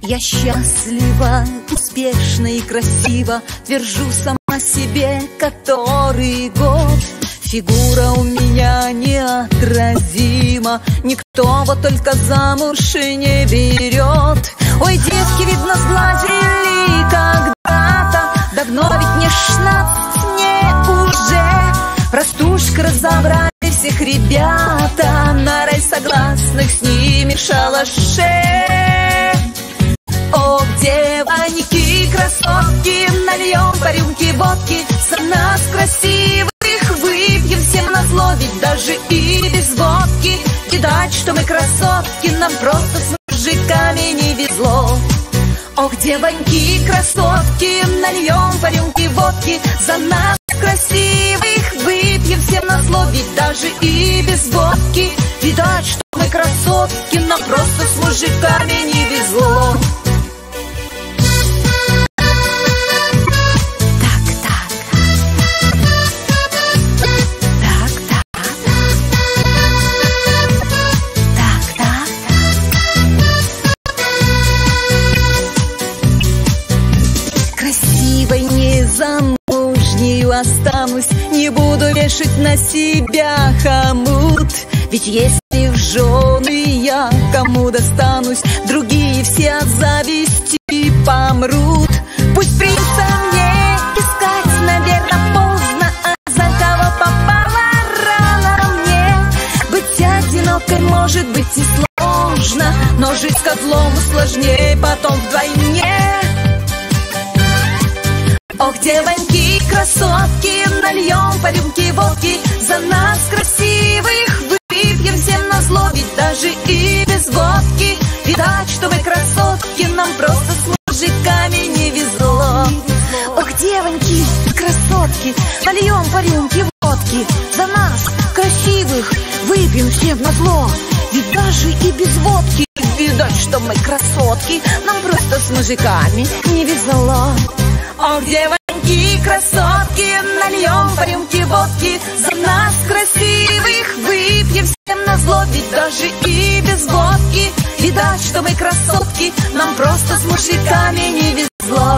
Я счастлива, успешна и красива, твержу сама себе который год. Фигура у меня неотразима, никто вот только замуж и не берет. Ой, девки, видно, сглазили когда-то, давно ведь не 16 мне уже. Простушка разобрали всех ребята, на рай согласных с ними в шалаше. О, девоньки, красотки, нальем по рюмке водки, за нас красивых выпьем всем назло, ведь даже и без водки видать, что мы красотки, нам просто с мужиками не везло. Ох, девоньки, красотки, нальем по рюмке водки, за нас красивых выпьем всем назло, ведь даже и без водки видать, что мы красотки, нам просто с мужиками не везло. Замужнею останусь, не буду вешать на себя хомут. Ведь если в жены я кому достанусь, другие все от зависти помрут. Пусть принца мне искать, наверное, поздно, а за кого попало рано мне. Быть одинокой может быть и сложно, но жить с козлом сложнее потом вдвойне. Ох, девоньки, красотки, нальем по рюмке водки, за нас красивых выпьем всем назло, ведь даже и без водки видать, что мы красотки, нам просто с мужиками не везло. Ох, девоньки, красотки, нальем по рюмке водки, за нас красивых выпьем всем назло, ведь даже и без водки видать, что мы красотки, нам просто с мужиками не везло. Ох, девоньки, красотки, нальем по рюмке водки, за нас красивых выпьем всем назло, ведь даже и без водки видать, что мы красотки, нам просто с мужиками не везло.